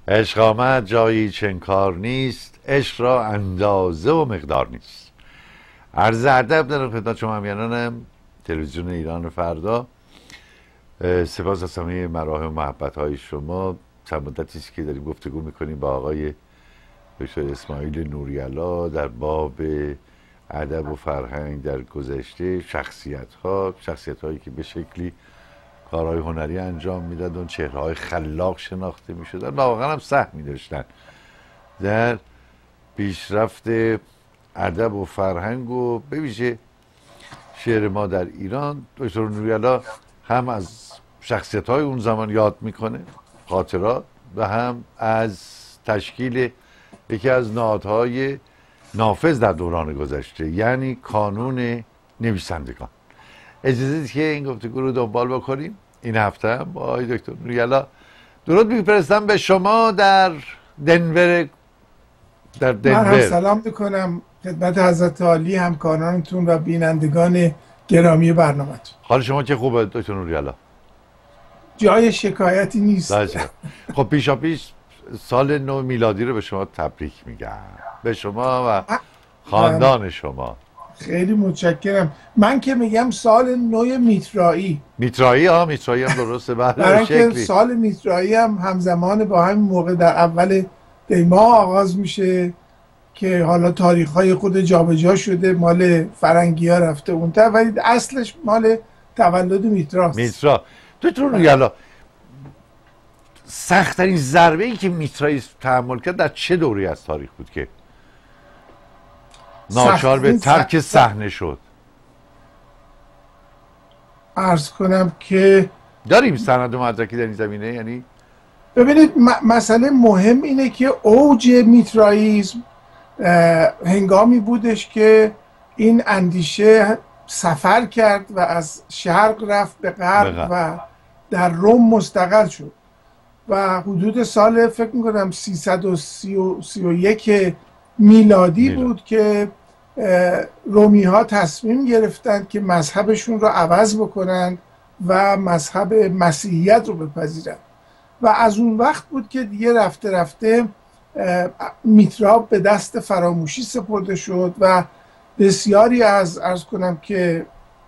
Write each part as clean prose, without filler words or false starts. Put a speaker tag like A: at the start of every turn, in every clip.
A: عشق آمد جایی چنکار نیست، عشق را اندازه و مقدار نیست. عرض ادب دارم خدمت شما همیهنانم تلویزیون ایران فردا. سپاس از همه مراهم و محبت های شما. چند مدتی است که داریم گفتگو میکنیم با آقای دکتر اسماعیل نوری‌علا در باب ادب و فرهنگ در گذشته، شخصیت هایی که به شکلی کارهای هنری انجام میدادن، اون چهره‌های خلاق شناخته میشدن و واقعا هم سهمی داشتن در پیشرفت ادب و فرهنگ و به ویژه شعر ما در ایران. دکتر نوری‌علا هم از شخصیت‌های اون زمان یاد میکنه، خاطرات، و هم از تشکیل یکی از نهادهای نافذ در دوران گذشته، یعنی کانون نویسندگان. اجازه بدید که این گفتگو رو دنبال بکنیم. این هفته هم با آقای دکتر نوری‌علا درود میفرستم به شما در دنور.
B: من هم سلام میکنم خدمت حضرت عالی، همکارانتون و بینندگان گرامی برنامه‌تون.
A: حال شما که خوبه دکتر نوری‌علا؟
B: جای شکایتی نیست.
A: خب پیشا پیش سال نو میلادی رو به شما تبریک میگم، به شما و خاندان شما.
B: خیلی متشکرم. من که میگم سال نو میترایی.
A: میترایی هم درسته.
B: برای که سال میترایی هم همزمان با همین موقع در اول دی ماه آغاز میشه که حالا تاریخ‌های خود جابجا شده، مال فرنگی ها رفته اونتر، ولی اصلش مال تولد میتراست.
A: میترا. دکتر نوری‌علا، سخت‌ترین ضربه ای که میترایی تحمل کرد در چه دوری از تاریخ بود که ناچار به ترک صحنه شد؟
B: عرض کنم که
A: داریم سند و مدرکی در این زمینه. یعنی
B: ببینید مسئله مهم اینه که اوج میترائیسم هنگامی بودش که این اندیشه سفر کرد و از شرق رفت به غرب و در روم مستقر شد و حدود سال فکر میکنم 331 میلادی بود که رومی ها تصمیم گرفتند که مذهبشون رو عوض بکنند و مذهب مسیحیت رو بپذیرند و از اون وقت بود که دیگه رفته رفته میترا به دست فراموشی سپرده شد و بسیاری از عرض کنم که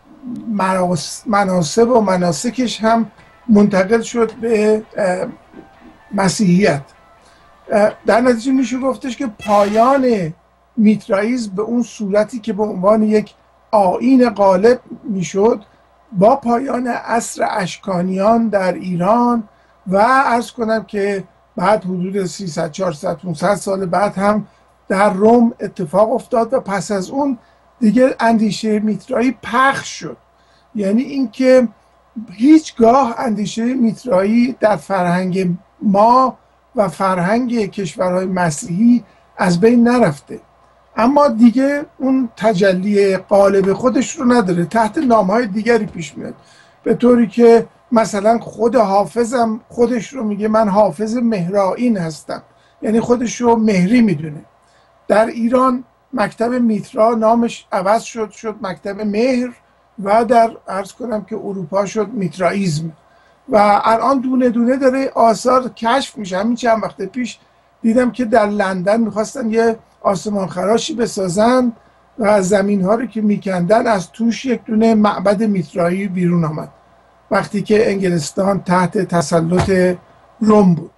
B: مناسب و مناسکش هم منتقل شد به مسیحیت. در نتیجه میشه گفتش که پایان میترائیسم به اون صورتی که به عنوان یک آیین غالب میشد با پایان عصر اشکانیان در ایران و عرض کنم که بعد حدود 300 400 500 سال بعد هم در روم اتفاق افتاد و پس از اون دیگه اندیشه میترایی پخش شد. یعنی اینکه هیچگاه اندیشه میترایی در فرهنگ ما و فرهنگ کشورهای مسیحی از بین نرفته، اما دیگه اون تجلی غالب خودش رو نداره، تحت نامهای دیگری پیش میاد، به طوری که مثلا خود حافظم خودش رو میگه من حافظ مهرائین هستم، یعنی خودش رو مهری میدونه. در ایران مکتب میترا نامش عوض شد مکتب مهر و در عرض کنم که اروپا شد میترائیسم و الان دونه دونه داره آثار کشف میشه. همین چند وقت پیش دیدم که در لندن میخواستن یه آسمان خراشی بسازن و از زمین ها رو که میکندن از توش یک دونه معبد میترایی بیرون آمد وقتی که انگلستان تحت تسلط روم بود.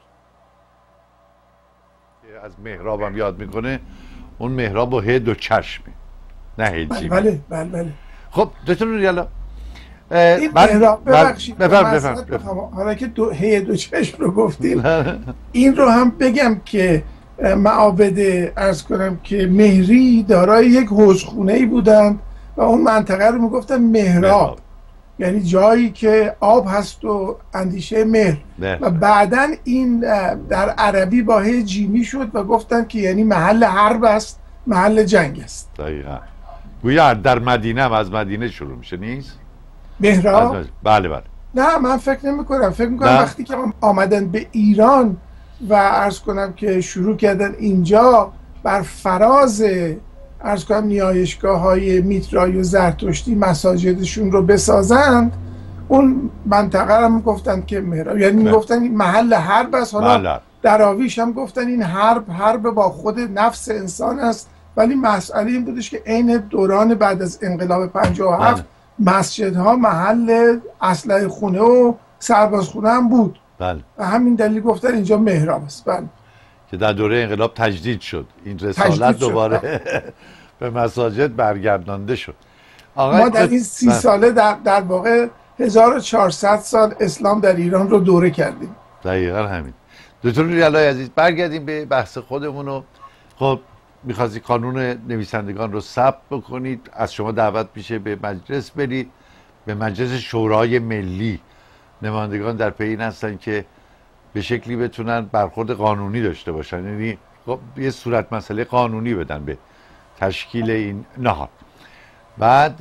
A: از محراب هم یاد میکنه، اون محراب با هی دو چشمه، نه هیچی.
B: بله.
A: خب دکتر نوری‌علا،
B: این محراب ببخشید
A: بفرم.
B: حالا که هی دو چشم رو گفتیم این رو هم بگم که معابد عرض کنم که مهری دارای یک حوضخونه‌ای بودند و اون منطقه رو میگفتن محراب، یعنی جایی که آب هست و اندیشه مهر و بعدن این در عربی با هی جیمی شد و گفتن که یعنی محل حرب است، محل جنگ است.
A: دقیقا. گویا در مدینه هم از مدینه شروع میشه نیست؟
B: محراب؟
A: بله.
B: نه من فکر نمی کنم وقتی که آمدن به ایران و عرض کنم که شروع کردن اینجا بر فراز عرض کنم نیایشگاه های میترایی و زرتشتی مساجدشون رو بسازند، اون منطقه رو میگفتن که محراب، یعنی میگفتن محل حرب است. حالا دراویش هم گفتن این حرب با خود نفس انسان است، ولی مسئله این بودش که عین دوران بعد از انقلاب 57 مسجدها محل اسلحه خونه و سربازخونه هم بود.
A: بله.
B: و همین دلیل گفتن اینجا محراب است. بله.
A: که در دوره انقلاب تجدید شد این رسالت دوباره به مساجد برگردانده شد.
B: ما در این 30 ساله در واقع 1400 سال اسلام در ایران رو دوره کردیم.
A: دقیقا همین. دکتر نوری‌اللهی عزیز، برگردیم به بحث خودمون. خب می‌خواستی قانون نویسندگان رو ثبت بکنید، از شما دعوت میشه به مجلس برید، به مجلس شورای ملی. نمایندگان در پی این هستن که به شکلی بتونن برخورد قانونی داشته باشن، یعنی یه صورت مسئله قانونی بدن به تشکیل این نهاد. بعد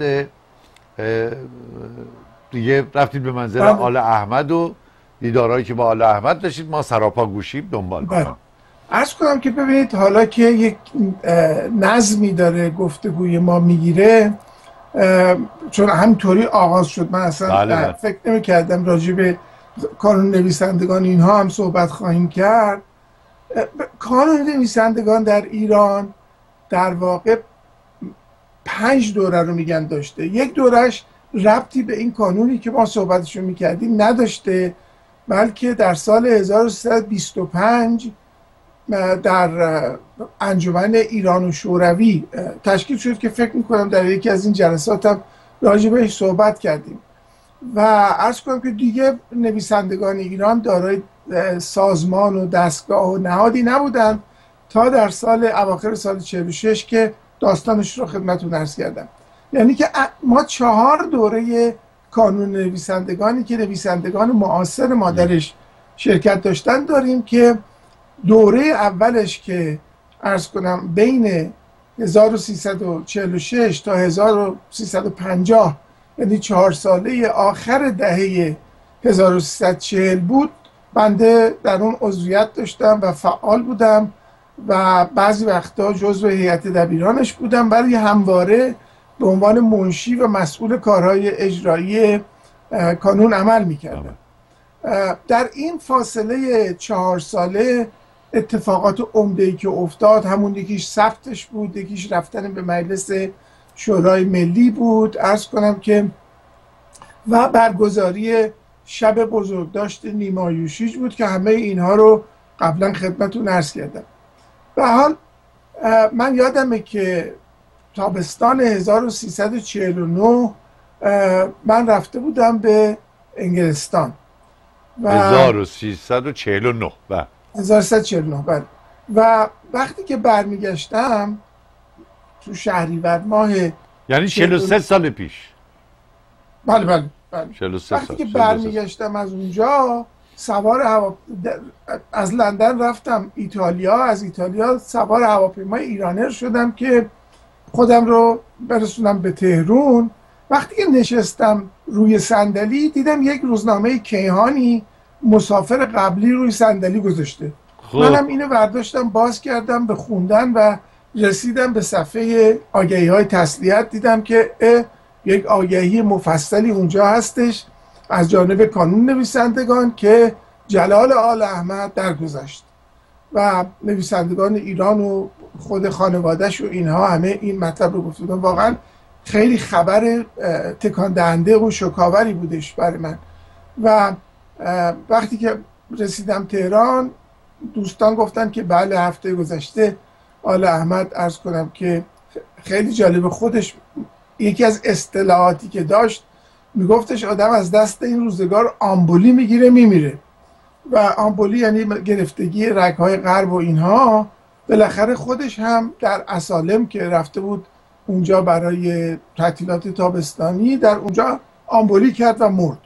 A: دیگه رفتید به منزل آل احمد و دیدارهایی که با آل احمد داشتید ما سراپا گوشیم دنبال کنم.
B: عرض کنم که ببینید حالا که یک نظمی داره گفتگوی ما میگیره، چون همینطوری آغاز شد، من اصلا فکر نمی کردم راجع به کانون نویسندگان اینها هم صحبت خواهیم کرد. کانون نویسندگان در ایران در واقع 5 دوره رو میگن داشته. یک دورش ربطی به این کانونی که ما صحبتشو میکردیم نداشته، بلکه در سال 1325 در انجمن ایران و شوروی تشکیل شد که فکر میکنم در یکی از این جلسات هم راجع بهش صحبت کردیم. و عرض کنم که دیگه نویسندگان ایران دارای سازمان و دستگاه و نهادی نبودن تا در اواخر سال 46 که داستانش رو خدمتتون عرض کردم. یعنی که ما 4 دوره کانون نویسندگانی که نویسندگان معاصر ما درش شرکت داشتن داریم که دوره اولش که عرض کنم بین 1346 تا 1350 یعنی 4 ساله آخر دهه 1340 بود، بنده در اون عضویت داشتم و فعال بودم و بعضی وقتا جزو هیئت دبیرانش بودم، ولی همواره به عنوان منشی و مسئول کارهای اجرایی کانون عمل میکردم. در این فاصله 4 ساله اتفاقات عمده‌ای که افتاد، همون یکیش ثبتش بود، یکیش رفتن به مجلس شورای ملی بود، عرض کنم که و برگزاری شب بزرگداشت نیما یوشیج بود که همه اینها رو قبلا خدمتتون عرض کردم. به حال من یادمه که تابستان 1349 من رفته بودم به انگلستان.
A: 1349 بله
B: 1349 بله. و وقتی که برمیگشتم تو شهریور ماه،
A: یعنی 43 سال پیش.
B: بله
A: 43
B: وقتی که برمیگشتم از اونجا سوار از لندن رفتم ایتالیا، از ایتالیا سوار هواپیمای ایرانر شدم که خودم رو برسونم به تهران. وقتی که نشستم روی صندلی دیدم یک روزنامه کیهانی مسافر قبلی روی صندلی گذاشته. منم اینو برداشتم باز کردم به خوندن و رسیدم به صفحه آگهی‌های تسلیت، دیدم که یک آگهی مفصلی اونجا هستش از جانب کانون نویسندگان که جلال آل احمد درگذشت و نویسندگان ایران و خود خانواده‌اش و اینها همه این مطلب رو گفتن. واقعا خیلی خبر تکان دهنده و شوکاوری بودش برای من. و وقتی که رسیدم تهران دوستان گفتن که بله هفته گذشته آل احمد، عرض کنم که خیلی جالب، خودش یکی از اصطلاحاتی که داشت میگفتش آدم از دست این روزگار آمبولی میگیره میمیره، و آمبولی یعنی گرفتگی رگ‌های قلب و اینها. بالاخره خودش هم در اسالم که رفته بود اونجا برای تعطیلات تابستانی، در اونجا آمبولی کرد و مرد.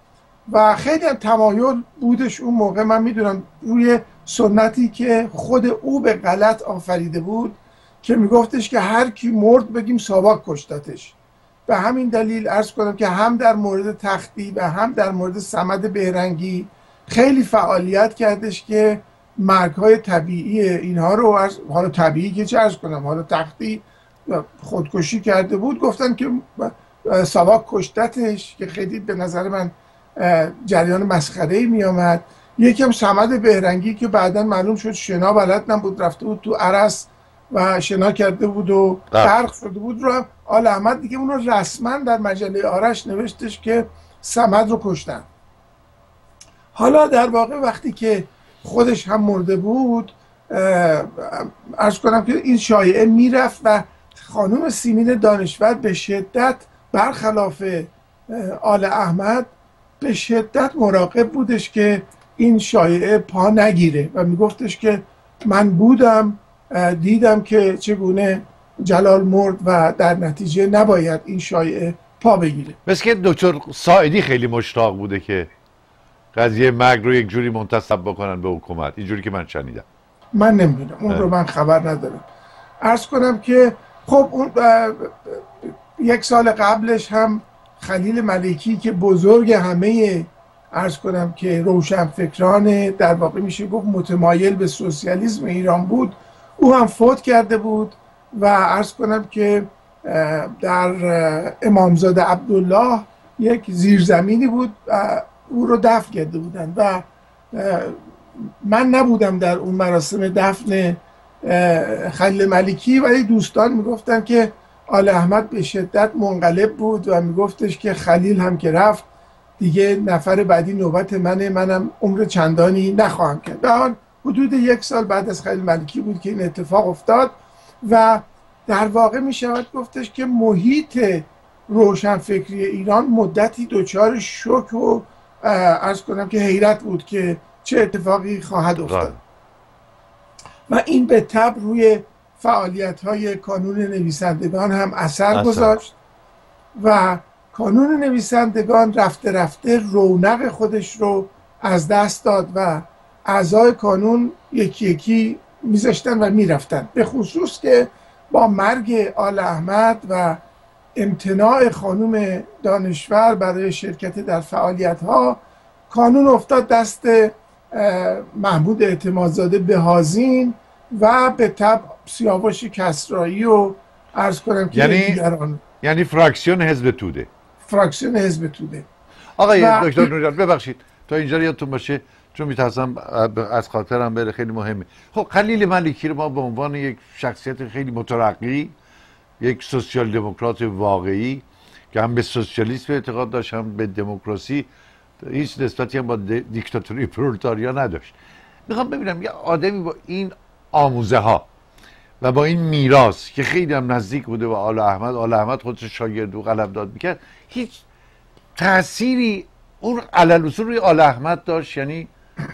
B: و خیلی هم تمایل بودش اون موقع، من میدونم، روی سنتی که خود او به غلط آفریده بود که میگفتش که هر کی مرد بگیم ساواک کشتتش. به همین دلیل عرض کنم که هم در مورد تختی و هم در مورد صمد بهرنگی خیلی فعالیت کردش که مرگ‌های طبیعی اینها رو، حالا طبیعی که چه عرض کنم، حالا تختی خودکشی کرده بود گفتن که ساواک کشتتش، که خیلی به نظر من جریان مسخره‌ای می آمد. یکم صمد بهرنگی که بعدا معلوم شد شنا بلد نبود، رفته بود تو عرس و شنا کرده بود و غرق شده بود، رو آل احمد دیگه اون رو رسما در مجله آرش نوشتش که صمد رو کشتن. حالا در واقع وقتی که خودش هم مرده بود، عرض کنم که این شایعه میرفت و خانم سیمین دانشور به شدت برخلاف آل احمد به شدت مراقب بودش که این شایعه پا نگیره و میگفتش که من بودم، دیدم که چگونه جلال مرد و در نتیجه نباید این شایعه پا بگیره.
A: مثل که دکتر ساعدی خیلی مشتاق بوده که قضیه مرگ رو یک جوری منتسب بکنن به حکومت، اینجوری که من شنیدم.
B: من نمیدونم، اون رو من خبر ندارم. عرض کنم که خب اون یک سال قبلش هم خلیل ملکی که بزرگ همه عرض کنم که روشنفکران در واقع میشه گفت متمایل به سوسیالیسم ایران بود، او هم فوت کرده بود و عرض کنم که در امامزاده عبدالله یک زیرزمینی بود او رو دفن کرده بودن و من نبودم در اون مراسم دفن خلیل ملکی، ولی دوستان میگفتن که آل احمد به شدت منقلب بود و میگفتش که خلیل هم که رفت دیگه نفر بعدی نوبت منم عمر چندانی نخواهم کرد. به آن حدود یک سال بعد از خلیل ملکی بود که این اتفاق افتاد و در واقع میشود گفتش که محیط روشنفکری ایران مدتی دچار شوک و عرض کنم که حیرت بود که چه اتفاقی خواهد افتاد و این به تبع روی فعالیت‌های کانون نویسندگان هم اثر گذاشت و کانون نویسندگان رفته رفته رونق خودش رو از دست داد و اعضای کانون یکی یکی میذاشتن و میرفتن، به خصوص که با مرگ آل احمد و امتناع خانم دانشور برای شرکت در فعالیت‌ها، کانون افتاد دست محمود اعتمادزاده بهازین و به تبع سیاوش کسرایی و عرض کنم که دیگران.
A: یعنی فراکسیون حزب توده.
B: فراکسیون حزب توده.
A: آقای دکتر نوریان ببخشید تا اینجا یادتون باشه چون میترسم از خاطرم بره، خیلی مهمه. خب خلیل ملکی رو ما به عنوان یک شخصیت خیلی مترقی، یک سوسیال دموکرات واقعی که هم به سوسیالیسم اعتقاد داشت هم به دموکراسی، هیچ نسبتی هم با دیکتاتوری پرولتاریا نداشت. میخوام ببینم یه آدمی با این آموزه ها و با این میراث که خیلی هم نزدیک بوده به آل احمد خودش شاگرد و قلمداد میکرد، هیچ تأثیری اون علل اصول روی آل احمد داشت؟ یعنی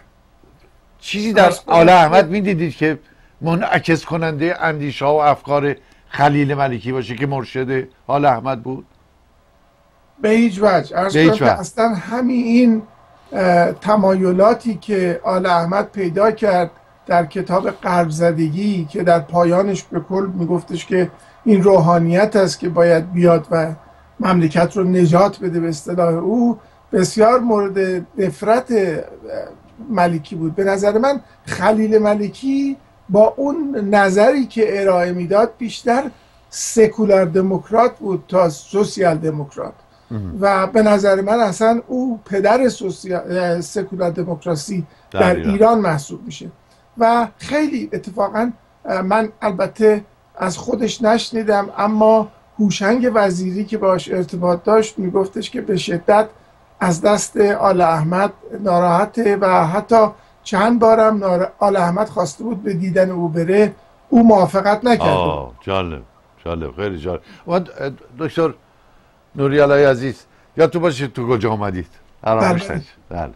A: چیزی در آل احمد میدیدید که منعکس کننده اندیشه ها و افکار خلیل ملکی باشه که مرشد آل احمد بود؟
B: به هیچ وجه. اصلا همین این تمایلاتی که آل احمد پیدا کرد در کتاب غرب زدگی که در پایانش به کل میگفتش که این روحانیت است که باید بیاد و مملکت رو نجات بده، به اصطلاح او بسیار مورد نفرت ملکی بود. به نظر من خلیل ملکی با اون نظری که ارائه میداد بیشتر سکولار دموکرات بود تا سوسیال دموکرات و به نظر من اصلا او پدر سکولار دموکراسی در ایران محسوب میشه و خیلی اتفاقا من البته از خودش نشنیدم، اما هوشنگ وزیری که باش ارتباط داشت میگفتش که به شدت از دست آل احمد ناراحته و حتی چند بارم آل احمد خواسته بود به دیدن او بره، او موافقت نکرد.
A: جالب خیلی جالب. دکتر نوریالای عزیز یادتون باشه تو کجا آمدید؟
B: بله.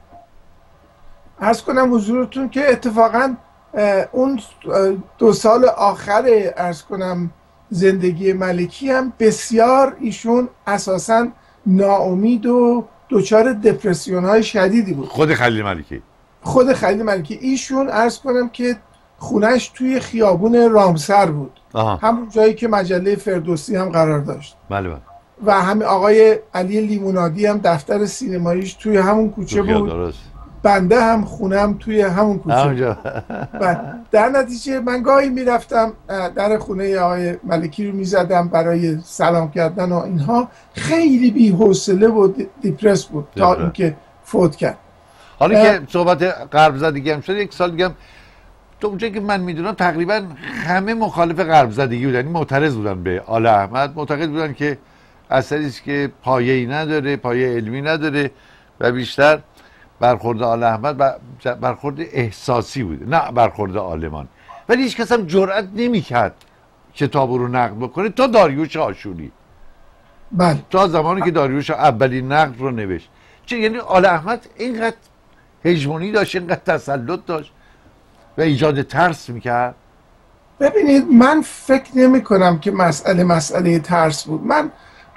B: عرض کنم حضورتون که اتفاقا اون 2 سال آخر عرض کنم زندگی ملکی هم بسیار ایشون اساسا ناامید و دچار دپرسیون های شدیدی بود.
A: خود خلیل ملکی
B: ایشون عرض کنم که خونش توی خیابون رامسر بود، همون جایی که مجله فردوسی هم قرار داشت.
A: بله.
B: و همین آقای علی لیمونادی هم دفتر سینماییش توی همون کوچه بود.
A: درست.
B: بنده هم خونم توی همون کوچه. و در نتیجه من گاهی میرفتم در خونه آقای ملکی رو میزدم برای سلام کردن و اینها. خیلی بی‌حوصله و دیپرس بود تا اینکه فوت کرد.
A: حالا که صحبت غرب زدگی هم شد، یک سال دیگه هم تو اونجایی که من میدونم تقریبا همه مخالف غرب زدگی بودن، معترض بودن به آل احمد، معتقد بودن که اثری است که پایه‌ای نداره، پایه علمی نداره و بیشتر برخورد آل احمد برخورد احساسی بوده، نه برخورد عالمان. ولی هیچ کس هم جرئت نمی‌کرد کتاب رو نقد بکنه تا داریوش آشوری.
B: بله،
A: تا زمانی که داریوش اولین نقد رو نوشت. چه یعنی آل احمد اینقدر هژمونی داشت، اینقدر تسلط داشت و ایجاد ترس میکرد.
B: ببینید من فکر نمی کنم که مسئله ترس بود. من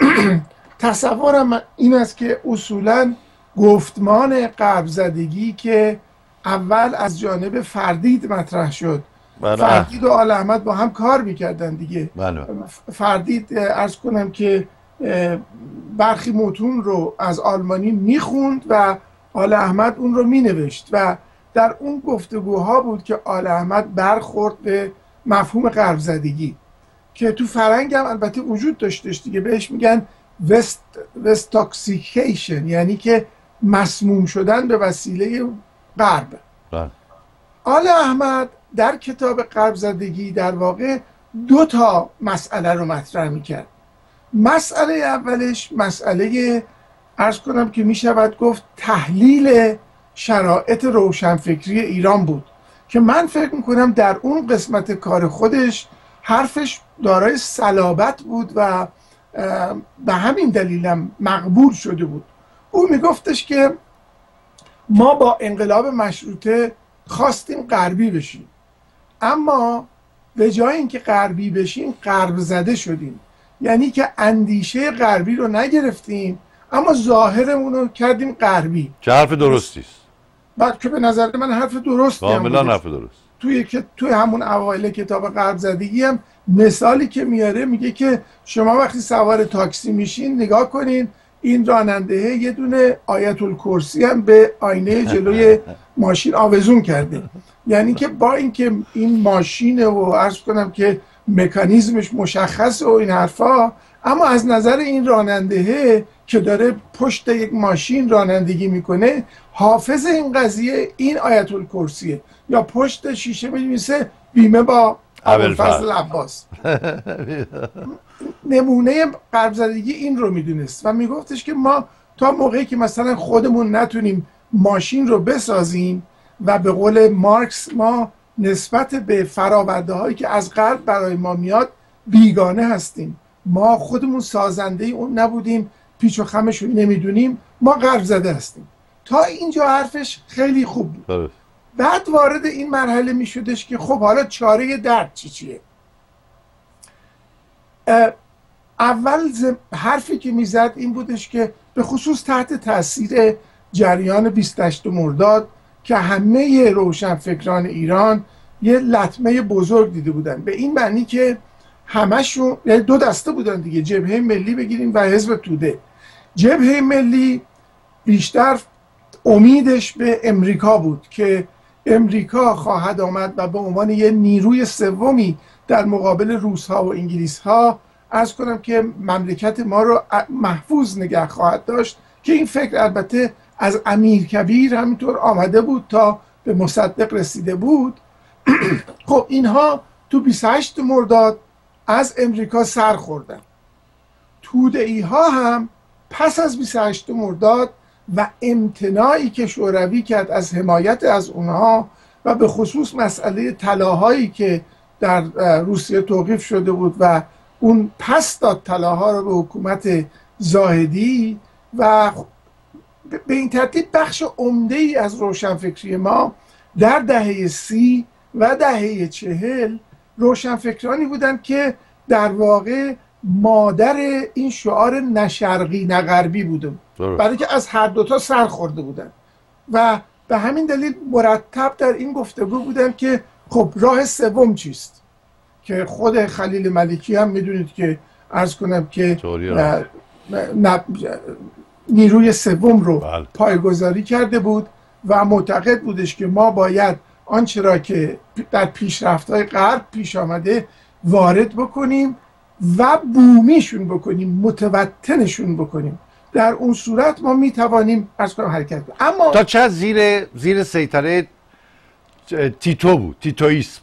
B: تصورم این است که اصولا گفتمان غرب زدگی که اول از جانب فردید مطرح شد، فردید و آل احمد با هم کار میکردن دیگه. فردید عرض کنم که برخی متون رو از آلمانی میخوند و آل احمد اون رو مینوشت و در اون گفتگوها بود که آل احمد برخورد به مفهوم غرب زدگی که تو فرنگ هم البته وجود داشتش دیگه، بهش میگن وستاکسیکیشن، یعنی که مسموم شدن به وسیله غرب. آل احمد در کتاب غرب زدگی در واقع 2 مسئله رو مطرح میکرد. مسئله اولش مسئله عرض کنم که میشود گفت تحلیل شرایط روشنفکری ایران بود که من فکر میکنم در اون قسمت کار خودش حرفش دارای صلابت بود و به همین دلیلم مقبول شده بود. او میگفتش که ما با انقلاب مشروطه خواستیم غربی بشیم، اما به جای اینکه غربی بشیم غرب زده شدیم، یعنی که اندیشه غربی رو نگرفتیم اما ظاهرمون رو کردیم غربی.
A: چه حرف درستی است.
B: بعد که به نظر من حرف درستی هم
A: کاملا حرف درست.
B: توی همون اوایل کتاب غرب زدگی هم مثالی که میاره میگه که شما وقتی سوار تاکسی میشین نگاه کنین این راننده یه دونه آیت الکرسی هم به آینه جلوی ماشین آویزون کرده، یعنی که با اینکه این ماشینه و عرض کنم که مکانیزمش مشخصه و این حرفا، اما از نظر این راننده که داره پشت یک ماشین رانندگی میکنه حافظ این قضیه این آیت الکرسیه، یا پشت شیشه می‌نویسه بیمه با ابوالفضل عباس. نمونه غرب زدگی این رو میدونست و میگفتش که ما تا موقعی که مثلا خودمون نتونیم ماشین رو بسازیم و به قول مارکس ما نسبت به فراورده هایی که از غرب برای ما میاد بیگانه هستیم، ما خودمون سازنده اون نبودیم، پیچ و خمش رو نمیدونیم، ما غرب زده هستیم. تا اینجا حرفش خیلی خوب بود. بعد وارد این مرحله می شدش که خب حالا چاره درد چیه؟ اول حرفی که میزد این بودش که به خصوص تحت تاثیر جریان 28 مرداد که همه روشنفکران ایران یه لطمه بزرگ دیده بودن، به این معنی که همشون یعنی 2 دسته بودن دیگه، جبهه ملی بگیریم و حزب توده. جبهه ملی بیشتر امیدش به امریکا بود که امریکا خواهد آمد و به عنوان یه نیروی سومی در مقابل روس‌ها و انگلیس‌ها عرض کنم که مملکت ما رو محفوظ نگه خواهد داشت، که این فکر البته از امیرکبیر همینطور آمده بود تا به مصدق رسیده بود. خب اینها تو 28 مرداد از امریکا سر خوردن. توده‌ای ها هم پس از 28 مرداد و امتناعی که شوروی کرد از حمایت از اونها و به خصوص مسئله طلاهایی که در روسیه توقیف شده بود و اون پس داد طلاها رو به حکومت زاهدی و به این ترتیب بخش عمده‌ای از روشنفکری ما در دهه 30 و دهه 40 روشنفکرانی بودند که در واقع مادر این شعار نه شرقی نه غربی بودن، برای که از هر دوتا سر خورده بودن و به همین دلیل مرتب در این گفتگو بودن که خب راه سوم چیست، که خود خلیل ملکی هم میدونید که عرض کنم که نیروی سوم رو پایگذاری کرده بود و معتقد بودش که ما باید آنچه را که در پیشرفت‌های غرب پیش آمده وارد بکنیم و بومیشون بکنیم، متوطنشون بکنیم. در اون صورت ما میتوانیم از کنم حرکت کنیم. اما
A: تا چه زیر سیطره تیتو بود، تیتویسم،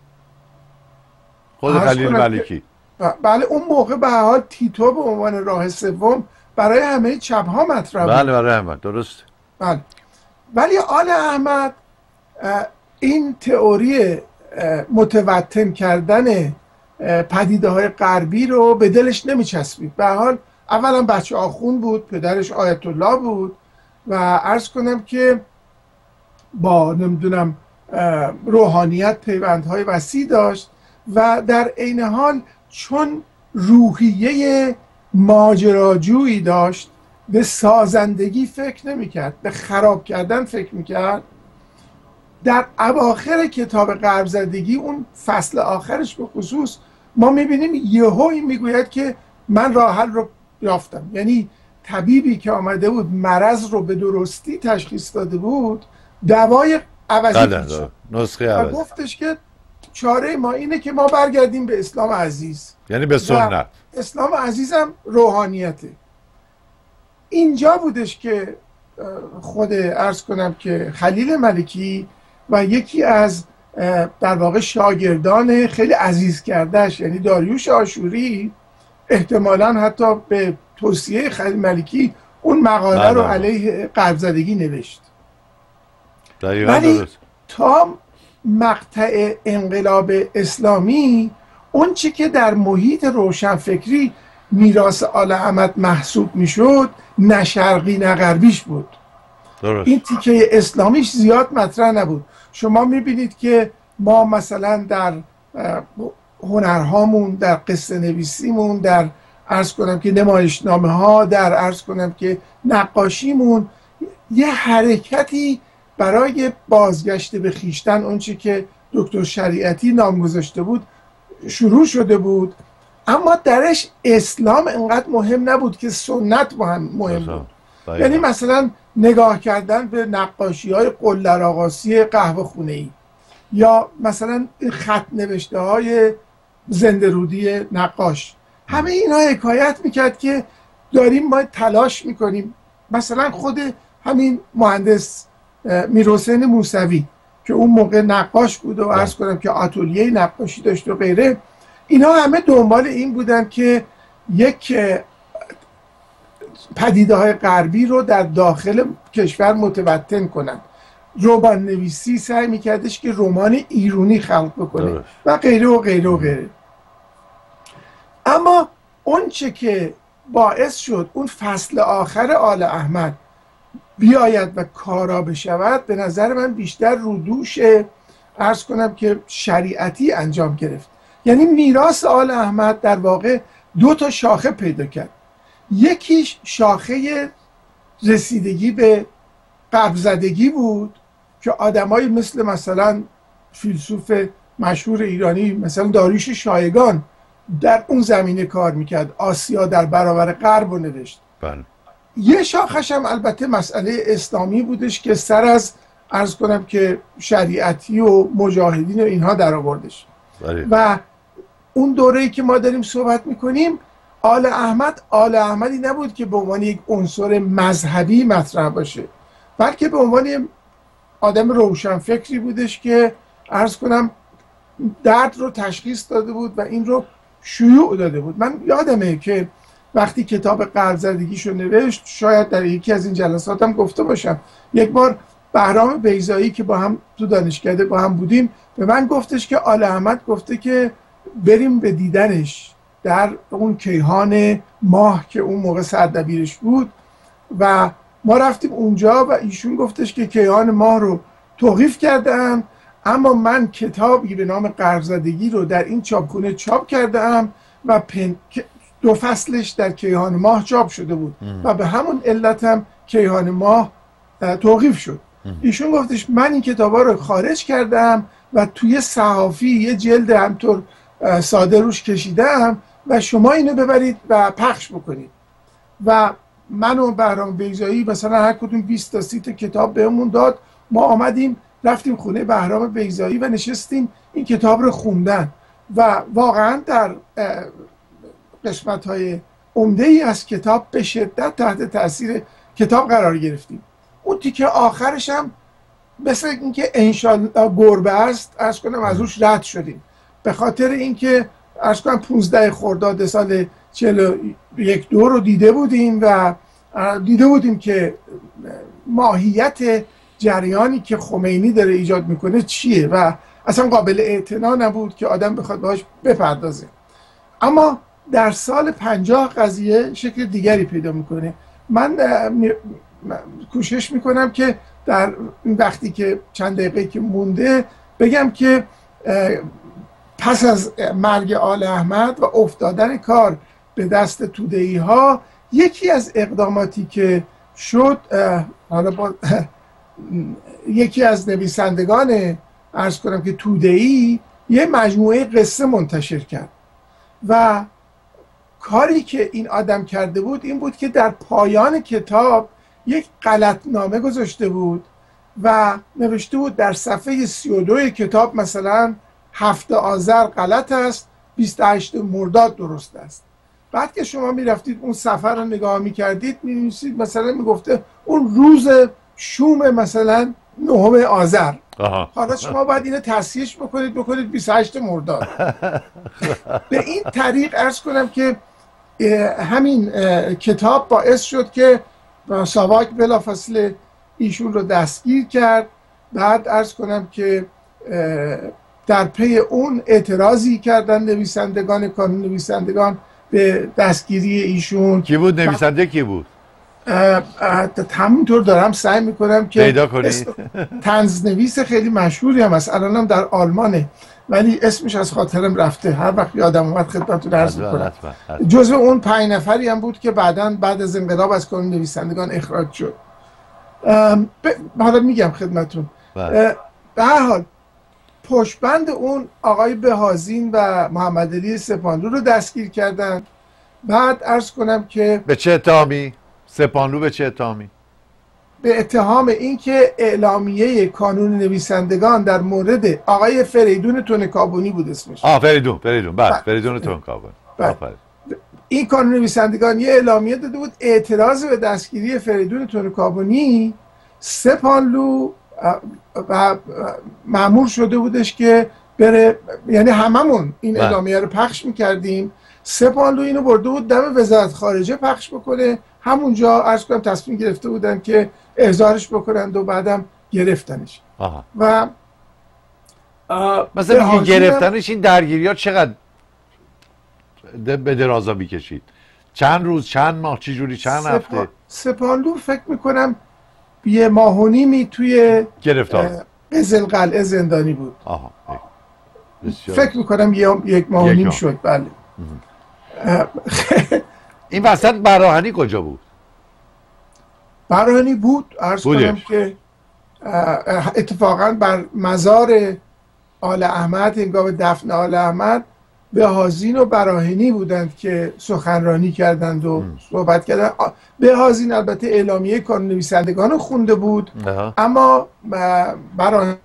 A: خود خلیل ملکی؟
B: بله اون موقع به هر حال تیتو به عنوان راه سوم برای همه چپ ها مطرح بود.
A: بله برای همه، درست.
B: بله. ولی آل احمد این تئوری متوطن کردن پدیده های غربی رو به دلش نمیچسبید. به هر حال اولا بچه آخوند بود، پدرش آیت الله بود و عرض کنم که با نمیدونم روحانیت پیوندهای وسیع داشت و در عین حال چون روحیه ماجراجویی داشت به سازندگی فکر نمیکرد، به خراب کردن فکر میکرد. در اواخر کتاب غرب زدگی، اون فصل آخرش به خصوص، ما میبینیم یهو این میگوید که من راه حل رو یافتم. یعنی طبیبی که آمده بود مرض رو به درستی تشخیص داده بود، دوای عوضی پیچید،
A: نسخه عوضی،
B: و گفتش که چاره ما اینه که ما برگردیم به اسلام عزیز،
A: یعنی به سنت.
B: اسلام عزیزم روحانیته. اینجا بودش که خود عرض کنم که خلیل ملکی و یکی از در واقع شاگردان خیلی عزیز کردهش، یعنی داریوش آشوری، احتمالاً حتی به توصیه خلیل ملکی اون مقاله رو علیه غرب زدگی نوشت. ولی تا مقطع انقلاب اسلامی اون چی که در محیط روشنفکری میراث آل احمد محسوب میشد، نه شرقی نه غربیش بود. درست. این تیکه اسلامیش زیاد مطرح نبود. شما میبینید که ما مثلا در هنرهامون، در قصه نویسیمون، در عرض کنم که نمایشنامه ها، در عرض کنم که نقاشیمون، یه حرکتی برای بازگشت به خیشتن، اون چی که دکتر شریعتی نام گذاشته بود، شروع شده بود. اما درش اسلام انقدر مهم نبود که سنت مهم بود. یعنی مثلا نگاه کردن به نقاشی های قلدر آقاسی قهوه خونه‌ای، یا مثلا خط نوشته های زنده رودی نقاش، همه اینا حکایت میکرد که داریم ما تلاش میکنیم. مثلا خود همین مهندس میرحسین موسوی که اون موقع نقاش بود و عرض کنم که آتلیه نقاشی داشت و غیره، اینا همه دنبال این بودن که یک پدیده های غربی رو در داخل کشور متوطن کنن. رمان نویسی سعی میکردش که رمان ایرانی خلق بکنه و غیره و غیره و غیره. اما اون چه که باعث شد اون فصل آخر آل احمد بیاید و کارا بشود، به نظر من بیشتر رودوش عرض کنم که شریعتی انجام گرفت. یعنی میراث آل احمد در واقع دو تا شاخه پیدا کرد. یکیش شاخه رسیدگی به غرب زدگی بود که آدمایی مثلا فیلسوف مشهور ایرانی مثلا داریوش شایگان در اون زمینه کار میکرد، آسیا در برابر غرب رو نوشت. بله. یه شاخش هم البته مسئله اسلامی بودش که سر از عرض کنم که شریعتی و مجاهدین و اینها در آوردش. بله. و اون دوره‌ای که ما داریم صحبت میکنیم، آل احمدی نبود که به عنوان یک عنصر مذهبی مطرح باشه، بلکه به عنوان آدم روشنفکری بودش که عرض کنم درد رو تشخیص داده بود و این رو شیوع داده بود. من یادمه که وقتی کتاب غرب زدگیشو نوشت، شاید در یکی از این جلسات هم گفته باشم، یک بار بهرام بیضایی که با هم تو دانشکده با هم بودیم به من گفتش که آل احمد گفته که بریم به دیدنش در اون کیهان ماه که اون موقع سردبیرش بود، و ما رفتیم اونجا و ایشون گفتش که کیهان ماه رو توقیف کردن، اما من کتابی به نام غرب زدگی رو در این چاپخونه چاپ کردم و 2 فصلش در کیهان ماه چاپ شده بود و به همون علت هم کیهان ماه توقیف شد. ایشون گفتش من این کتابا رو خارج کردم و توی صحافی یه جلد همطور ساده روش کشیدم و شما اینو ببرید و پخش بکنید. و من و بهرام بیضایی مثلا هر کدوم 20 تا 30 تا کتاب بهمون داد. ما آمدیم رفتیم خونه بهرام بیضایی و نشستیم این کتاب رو خوندن و واقعا در قسمت‌های عمده ای از کتاب به شدت تحت تاثیر کتاب قرار گرفتیم. اون تیکه آخرش هم مثل اینکه انشالله گربه است، عرض کنم از روش رد شدیم، به خاطر اینکه عرض کنم 15 خرداد سال 41 دو رو دیده بودیم و دیده بودیم که ماهیت جریانی که خمینی داره ایجاد میکنه چیه و اصلا قابل اعتنا نبود که آدم بخواد باهاش بپردازه. اما در سال 50 قضیه شکل دیگری پیدا میکنه. من کوشش میکنم که در این وقتی که چند دقیقه که مونده بگم که پس از مرگ آل احمد و افتادن کار به دست توده‌ای ها، یکی از اقداماتی که شد، حالا با یکی از نویسندگان عرض کنم که توده‌ای یه مجموعه قصه منتشر کرد و کاری که این آدم کرده بود این بود که در پایان کتاب یک غلطنامه گذاشته بود و نوشته بود در صفحه 32 کتاب مثلا 7 آذر غلط است، 28 مرداد درست است. بعد که شما میرفتید اون صفحه رو نگاه میکردید می‌نویسید مثلا میگفته اون روز شوم مثلا 9 آذر. حالا شما باید اینو تصحیحش بکنید 28 مرداد. به این طریق عرض کنم که همین کتاب باعث شد که ساواک بلافاصله ایشون رو دستگیر کرد. بعد عرض کنم که در پی اون اعتراضی کردن نویسندگان، کانون نویسندگان به دستگیری ایشون.
A: کی بود نویسنده؟ کی بود؟
B: همینطور دارم سعی میکنم که
A: پیدا کنی.
B: طنزنویس خیلی مشهوری هم هست، الانم در آلمانه ولی اسمش از خاطرم رفته، هر وقت یادم اومد خدمتتون عرض میکنم. جزو اون 5 نفری هم بود که بعد از انقلاب از کانون نویسندگان اخراج شد. حالا میگم خدمتتون. به هر حال پشتبند اون آقای بهازین و محمد علی سپانلو رو دستگیر کردن. بعد عرض کنم که
A: به چه اتهامی؟ سپانلو به چه اتهامی؟
B: به اتهام اینکه اعلامیه کانون نویسندگان در مورد آقای فریدون تونکابونی بود اسمش.
A: فریدون فریدون تونکابونی.
B: این کانون نویسندگان یه اعلامیه داده بود اعتراض به دستگیری فریدون تونکابونی. سپانلو و مأمور شده بودش که بره، یعنی هممون این اعلامیه رو پخش میکردیم. سپانلو اینو برده بود دم وزارت خارجه پخش بکنه، همونجا عرض کنم تصمیم گرفته بودن که احضارش بکنند و بعدم گرفتنش. و
A: مثلا گرفتنش این درگیری ها چقدر به درازا میکشید؟ چند روز، چند ماه، چی جوری، چند هفته؟
B: سپانلو فکر میکنم 1.5 ماه توی قزلقلعه زندانی بود. فکر میکنم 1.5 ماه شد. بله.
A: این وسط براهنی کجا بود؟
B: براهنی بود، عرض کنم که اتفاقا بر مزار آل احمد هنگام دفن آل احمد بهازین و براهنی بودند که سخنرانی کردند و صحبت کردند. بهازین البته اعلامیه کانون نویسندگان رو خونده بود، اما براهنی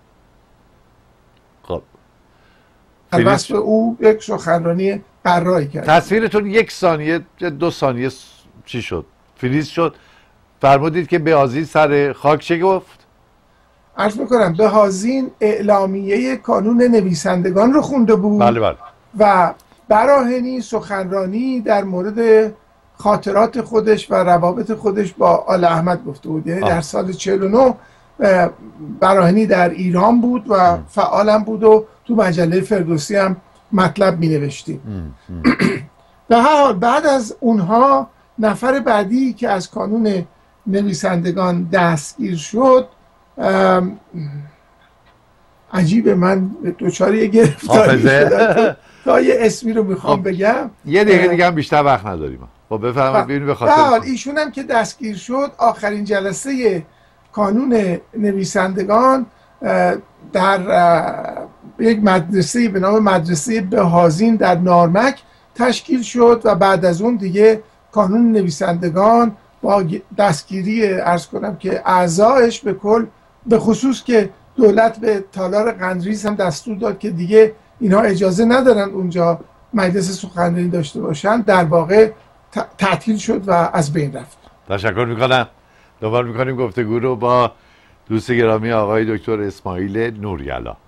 B: وصف او یک سخنرانی قرایی کرد.
A: تصویرتون 1 ثانیه 2 ثانیه چی شد؟ فریز شد. فرمودید که بهازین سر خاک چه گفت؟
B: عرض میکنم بهازین اعلامیه کانون نویسندگان رو خونده بود.
A: بله.
B: و براهنی سخنرانی در مورد خاطرات خودش و روابط خودش با آل احمد گفته بود. یعنی در سال 49 براهنی در ایران بود و فعالم بود و تو مجله فردوسی هم مطلب می نوشتیم. به هر حال بعد از اونها نفر بعدی که از کانون نویسندگان دستگیر شد، عجیبه من دوچار یه گرفتاری شدم تا یه اسمی رو میخوام بگم.
A: یه دقیقه دیگه هم بیشتر وقت نداریم. خب بفرمایید ببینید به خاطر
B: ایشون هم که دستگیر شد آخرین جلسه کانون نویسندگان در یک مدرسه به نام مدرسه بهازین در نارمک تشکیل شد و بعد از اون دیگه کانون نویسندگان با دستگیری عرض کنم که اعضایش به کل، به خصوص که دولت به تالار قندریز هم دستور داد که دیگه اینها اجازه ندارن اونجا مجلس سخنرانی داشته باشن، در واقع تعطیل شد و از بین رفت.
A: تشکر میکنم. دنبال میکنیم گفتگو رو با دوست گرامی آقای دکتر اسماعیل نوری‌علا.